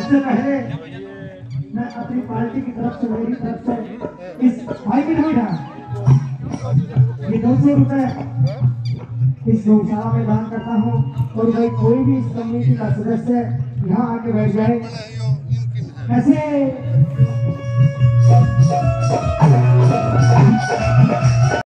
सबसे पहले मैं अपनी पार्टी की तरफ से, मेरी तरफ से इस भाई की नहीं रहा ये 200 रुपए इस गौशाला में दान करता हूँ। और भाई कोई भी इस कम्युनिटी का सदस्य यहाँ आके बैठ जाए ऐसे